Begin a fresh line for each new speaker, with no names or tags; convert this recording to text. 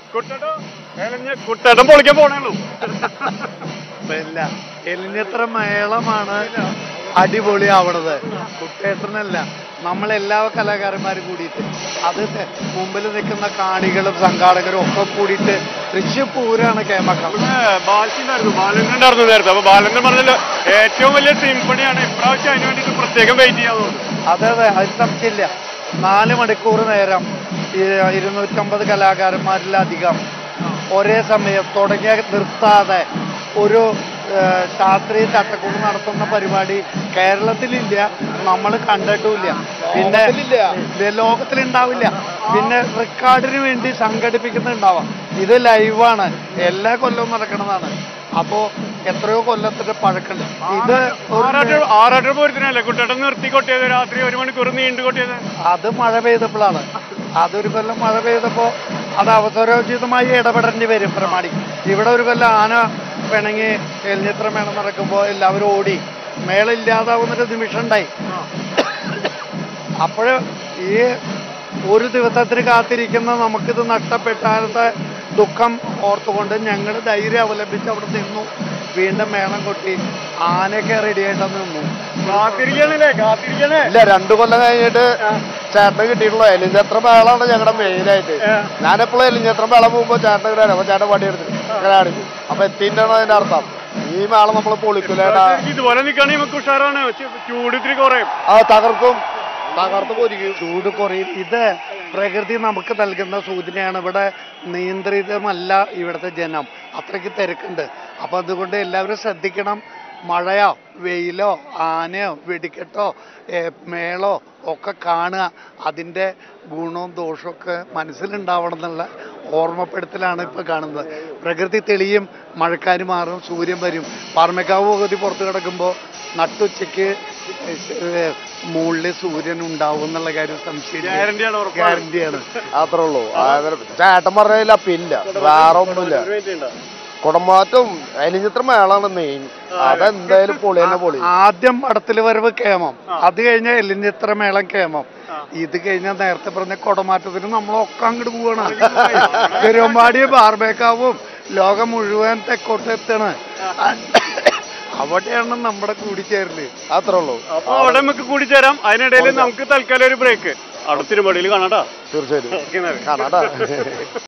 കുട്ടേട്ടൻ പൊളിക്കാൻ പോണേള്ളൂ.
ഇല്ല, എലിഞ്ഞിത്ര മേളമാണ് അടിപൊളിയാവണത്. കുട്ടേട്ടനല്ല, നമ്മളെല്ലാ കലാകാരന്മാരും കൂടിയിട്ട് അത് മുമ്പിൽ നിൽക്കുന്ന കാണികളും സംഘാടകരും ഒക്കെ കൂടിയിട്ട് തൃശ്ശൂർ പൂരാണ് കേമക്കം.
ബാലനുണ്ടായിരുന്നു, ബാലനുണ്ടായിരുന്നു നേരത്തെ. അപ്പൊ ബാലൻ പറഞ്ഞല്ലോ ഏറ്റവും വലിയ സിംഫണിയാണ് ഇപ്രാവശ്യം, അതിന് വേണ്ടിട്ട് പ്രത്യേകം വെയിറ്റ് ചെയ്യാൻ തോന്നുന്നു.
അതെ അതെ, അതിന് സംശയമില്ല. 4 മണിക്കൂർ നേരം 250 കലാകാരന്മാരിലധികം ഒരേ സമയം തുടങ്ങിയ നിർത്താതെ ഒരു ശാസ്ത്രീയ ചട്ടക്കൂട് നടത്തുന്ന പരിപാടി കേരളത്തിലില്ല, നമ്മൾ കണ്ടിട്ടുമില്ല, പിന്നെ ലോകത്തിലുണ്ടാവില്ല. പിന്നെ റെക്കോർഡിന് വേണ്ടി സംഘടിപ്പിക്കുന്നുണ്ടാവാം. ഇത് ലൈവാണ്, എല്ലാ കൊല്ലവും നടക്കുന്നതാണ്. അപ്പോ എത്രയോ കൊല്ലത്തിന്റെ പഴക്കമുണ്ട്. ഇത്
ആറാട്ടപൂരത്തിനല്ലേ കുട്ടേട്ടൻ നിർത്തി കൊട്ടിയത്, രാത്രി 1 മണിക്കൂർ നീണ്ടു കൊട്ടിയത്?
അത് മഴ പെയ്തപ്പോഴാണ്. അതൊരു കൊല്ലം മഴ പെയ്തപ്പോ അത് അവസരോചിതമായി ഇടപെടേണ്ടി വരും പ്രമാണി. ഇവിടെ ഒരു കൊല്ലം ആന പിണങ്ങി എലിഞ്ഞിത്ര മേളം നടക്കുമ്പോൾ എല്ലാവരും ഓടി, മേളം ഇല്ലാതാവുന്നൊരു നിമിഷം ഉണ്ടായി. അപ്പോൾ ഈ ഒരു ദിവസത്തിന് കാത്തിരിക്കുന്ന നമുക്കിത് നഷ്ടപ്പെട്ടാലത്തെ ദുഃഖം ഓർത്തുകൊണ്ട് ഞങ്ങൾ ധൈര്യം അവലംബിച്ച് അവിടെ നിന്നു. വീണ്ടും മേളം കൊട്ടി ആനയൊക്കെ റെഡിയായിട്ട് നിന്നു.
ഇല്ല, 2 കൊല്ലം കഴിഞ്ഞിട്ട് ചേട്ടന് കിട്ടിയിട്ടുള്ള എലിഞ്ഞത്ര മേളാണ് ഞങ്ങളുടെ മെയിനായിട്ട്. ഞാനെപ്പോഴും എലിഞ്ഞത്ര മേളം പോകുമ്പോ ചേട്ടൻ കിട്ടാണ്, അപ്പൊ ചേട്ടൻ വടിയെടുത്ത് അങ്ങനെ കാണിച്ചു. അപ്പൊ എത്തിയിട്ടാണ് അതിന്റെ അർത്ഥം. ഈ മേളം നമ്മൾ പൊളിക്കൂലേട്ടാ.
ഇതുപോലെ നിൽക്കുകയാണെങ്കിൽ നമുക്ക് ഉഷാറാണ്. ചൂട് ഇത്തിരി കുറയും.
തകർത്ത് പൊരിക്കും,
ചൂട് കുറയും. ഇത് പ്രകൃതി നമുക്ക് നൽകുന്ന സൂചനയാണ്. ഇവിടെ നിയന്ത്രിതമല്ല ഇവിടുത്തെ ജനം, അത്രയ്ക്ക് തിരക്കുണ്ട്. അപ്പൊ അതുകൊണ്ട് എല്ലാവരും ശ്രദ്ധിക്കണം. മഴയോ വെയിലോ ആനയോ വെടിക്കെട്ടോ മേളോ ഒക്കെ കാണുക, അതിൻ്റെ ഗുണവും ദോഷമൊക്കെ മനസ്സിലുണ്ടാവണം എന്നുള്ള ഓർമ്മപ്പെടുത്തലാണ് ഇപ്പോൾ കാണുന്നത്. പ്രകൃതി തെളിയും, മഴക്കാര് മാറും, സൂര്യൻ വരും. പാർമേക്കാവ് പകുതി പുറത്ത് കിടക്കുമ്പോൾ നട്ടുച്ചയ്ക്ക് മുകളിൽ സൂര്യൻ ഉണ്ടാവും എന്നുള്ള കാര്യം സംശയം ഗ്യാരണ്ടിയാണ്.
അത്രേ ഉള്ളൂ. ചേട്ടൻ പറഞ്ഞില്ല, പില്ല വേറെ ഒന്നുമില്ല. കുടമാറ്റം എലിഞ്ഞിത്ര മേളാണ് മെയിൻ. അതെന്തായാലും പൊളി തന്നെ പൊളി.
ആദ്യം അടത്തിൽ വരവ് കേമം, അത് കഴിഞ്ഞ എലിഞ്ഞിത്ര മേളം കേമം, ഇത് കഴിഞ്ഞാൽ നേരത്തെ പറഞ്ഞ കുടമാറ്റത്തിന് നമ്മളൊക്കെ അങ്ങോട്ട് പോവാണ്. പെരുമ്പാടി ബാർബേക്കാവും ലോകം മുഴുവൻ തെക്കോട്ട് എത്താണ്. അവിടെയാണ് നമ്മുടെ കൂടിച്ചേരല്.
അത്രേ ഉള്ളൂ.
അപ്പൊ അവിടെ നമുക്ക് കൂടിച്ചേരാം. അതിനിടയിൽ നമുക്ക് തൽക്കാലം ഒരു ബ്രേക്ക്. അവിടെ തിരുമ്പടിയിൽ കാണാട്ടാ.
തീർച്ചയായിട്ടും കാണാട്ടാ.